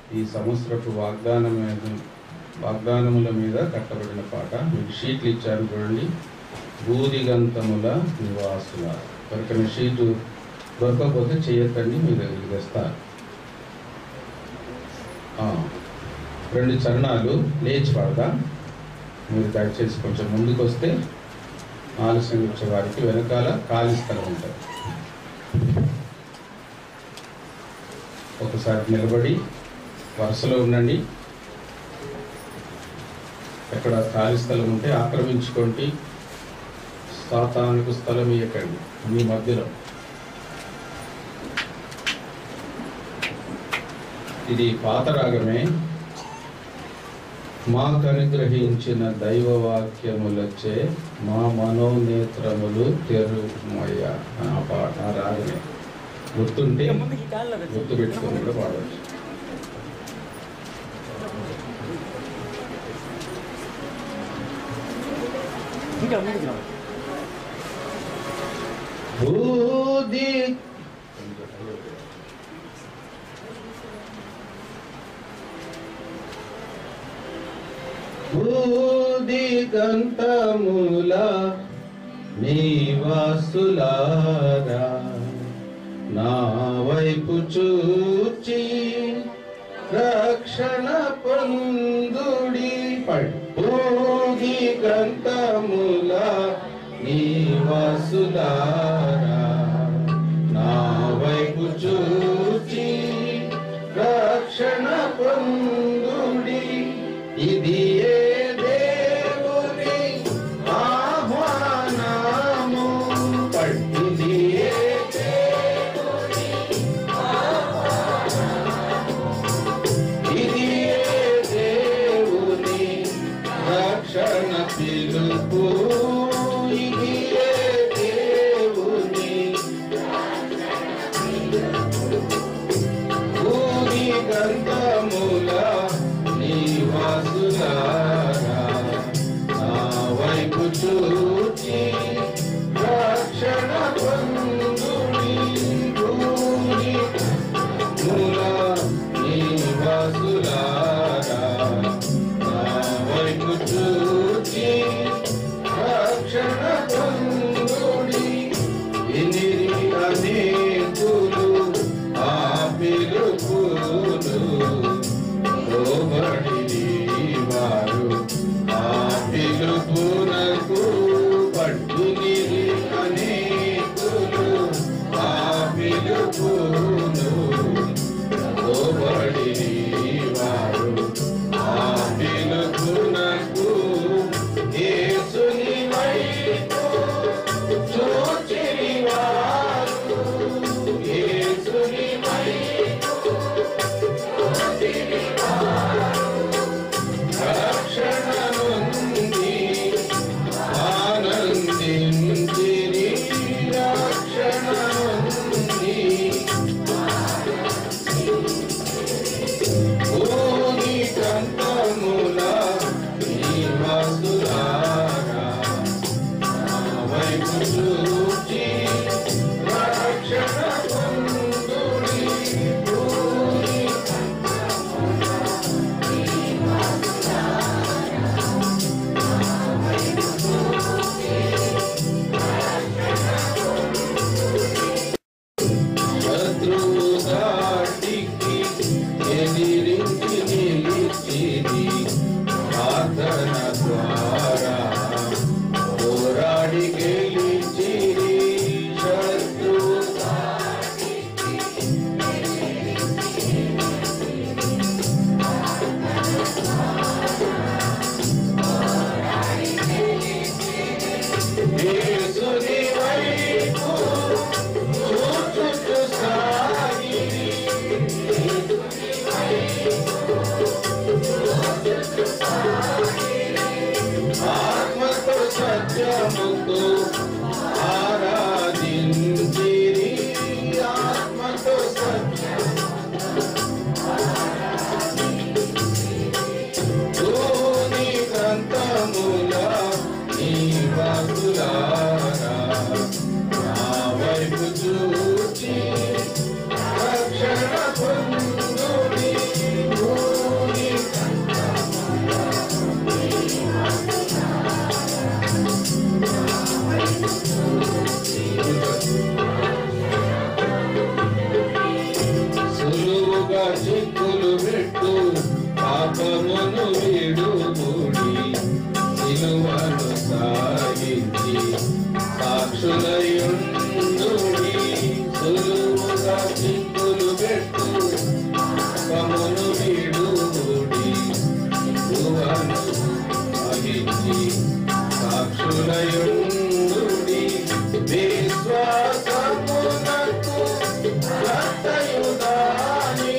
ఈ సంవత్సరపు వాగ్దానముల మీద కట్టబడిన పాట. మీకు షీట్లు ఇచ్చాను చూడండి. భూదిగంతముల నివాసుల. ఎవరికైనా షీటు దొరకకపోతే చేయొద్దండి, మీ దగ్గరికి తెస్తారు. 2 చరణాలు లేచి పాడదా. మీరు దయచేసి కొంచెం ముందుకు వస్తే ఆలస్యం వచ్చే వారికి వెనకాల ఖాళీ స్థలం ఉంటుంది. ఒకసారి నిలబడి వరుసలో ఉండండి. ఎక్కడ ఖాళీ స్థలం ఉంటే ఆక్రమించుకోండి. సాతానుకు స్థలం ఇవ్వకండి మీ మధ్యలో. ఇది పాత రాగమే. మాకు అనుగ్రహించిన దైవవాక్యములచే మా మనోనేత్రములు తెరుమయ్య. ఆ రాగమే గుర్తుంటే గుర్తు పెట్టుకొని కూడా పాడవచ్చు. భూదిగంతముల నివాసులారా, నా వైపు చూచి రక్షణ పొందుడి. భూదిగంతముల నివాసులారా, నా వైపు చూచి రక్షణ పొందుడి. ఇది ఏ దేవుని ఆహ్వానము. ఇది ఏ దేవుని ఆహ్వానము. ఇది ఏ దేవుని రక్షణ పిలుపు. ఇది ఏ దేవుని భూదిగంతముల నివాసులారా, నా వైపు చూచి రక్షణ పొందుడి. భూదిగంతముల నివాసులారా, నా వైపు చూచి రక్షణ పొందుడి. ఇనిరి అనేకులు ఆ పిలుపులు లోబడి వారు ఆ పిలుపునకు పట్టునిరి. అనేకులు ఆ పిలుపును లోబడి వారు ఆ పిలుపునకు యేసుని వైపు చూచిరి వారు. యేసుని వైపు చూచిరి వారు రక్షణ నుండి ఆనందించిరి. రక్షణ నుండి భూదిగంతముల నివాసులారా, నా వైపు చూచి రక్షణ పొందుడి. శత్రువు దాటికి ఎదిరించి నిలిచిది. ప్రార్థన ద్వారా పోరాడి గెలిచిరి. శత్రువు దాటికి యేసుని వైపు చూచుచు సాగిరి. ఆత్మతో సత్యముతో ఆరాధించిరి. ఆత్మతో భూదిగంతముల నివాసులారా, నా వైపు చూచి రక్షణ పొందుడి. సాక్షులయుండుడి సులువుగా చిక్కులు పెట్టు కమును విడుడి భువను అహించి సాక్షులయుండుడి విశ్వాసమునకు సత్తయుదాని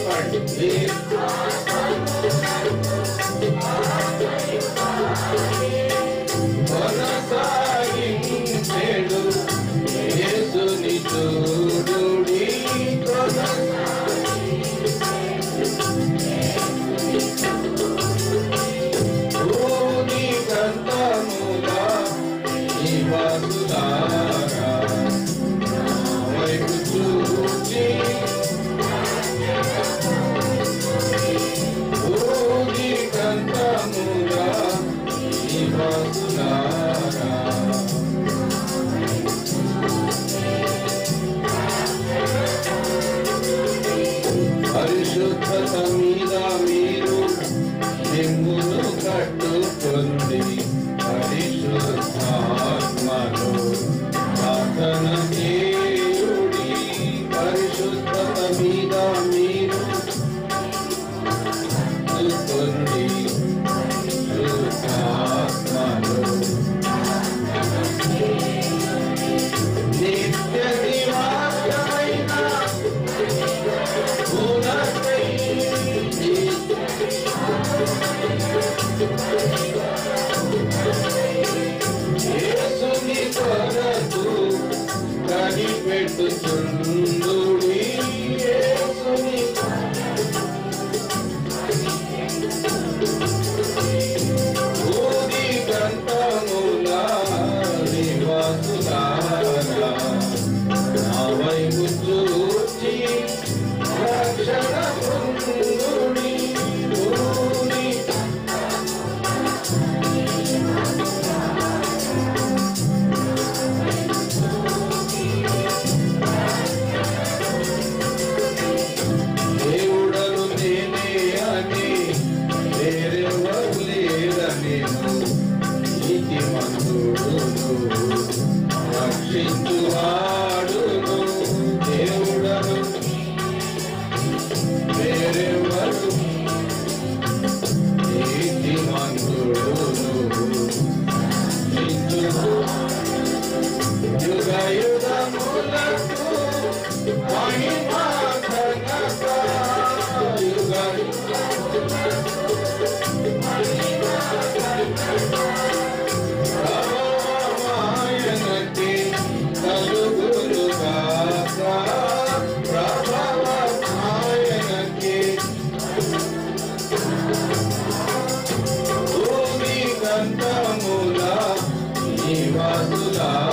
కొనసాగించెడు యేసుని చూడుడి భూమి గంధములా నివాసులారా వైపు చూచి భూమి గంధములా నివాసులారా పరిశుద్ధత మీద మీరు నిమ్మును కట్టుకొండి పరిశుద్ధాత్మలో ప్రార్థన చేయుడి పరిశుద్ధత మీద మీరు కట్టుకొండి పరిశుద్ధాత్మలో నిత్య నివాసమైన యేసుని కొరకు కనిపెట్టుచుండుడి యేసుని భూమి గంధముల నివాసులారా నా వైపు చూచి రక్షణ పొందుడి భూమి దేవుడను నేనే అని వేరెవరు లేరని నీతిమంతుడును రక్షించువాడును దేవుడను వేరెవరు నీతిమంతుడును యుగ యుగములకు మహిమా ఘనత యుగ ప్రభావమాయనకి కలుగునుగాక ప్రభావమాయనకి భూమి గంధముల నివాసులారా